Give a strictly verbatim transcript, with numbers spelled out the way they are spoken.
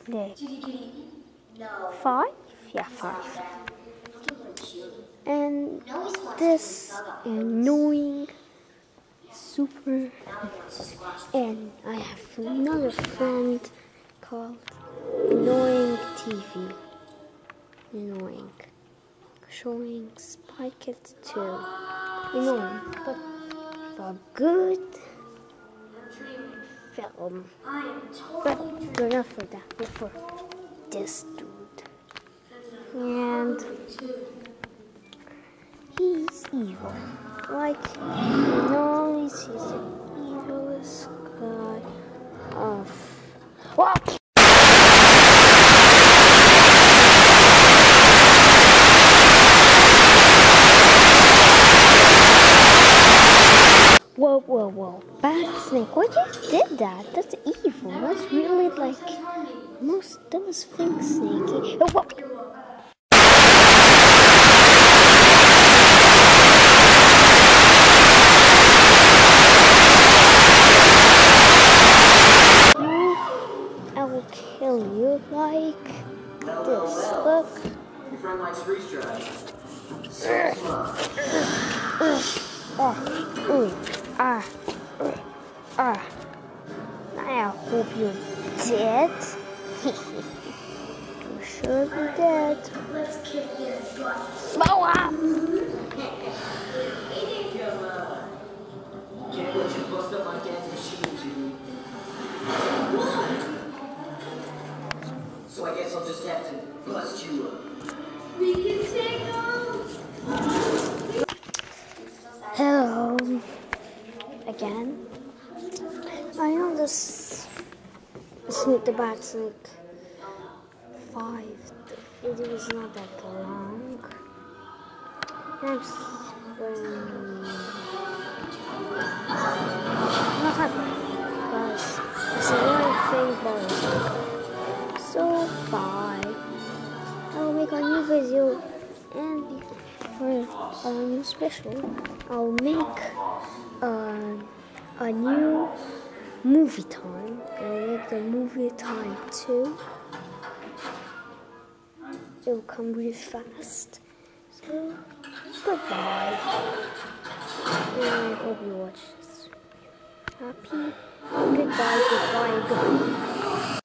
Like five? Yeah, five. And this annoying super. And I have another friend called Annoying T V. Annoying. Showing Spy Kids two. Annoying, but but good film. But good enough for that, but for this dude. And he's evil. Like, you know, he's the evilest guy of. What? Whoa, whoa, whoa. Bad Snake, why you did that? That's evil. That's really like most those things, Snakey. Oh, whoa. I will kill you like this. Look. Your friend likes freeze dry. Oh, ooh, ah, uh, ah. I hope you're dead. You should be dead. Let's kick your butt. Blow up! Can't let you bust up my dad's machine, Jimmy. So I guess I'll just have to bust you up. We can take them. Hello. Again. I know this Snoop the Bad Snake five. The video is not that long. That's when not happy because it's a one thing bonus. So bye. I will make a new video and for a new special I'll make uh, a new movie time. I'll make the movie time too. It will come really fast. So goodbye. And I hope you watch this. Happy. Goodbye, goodbye, goodbye.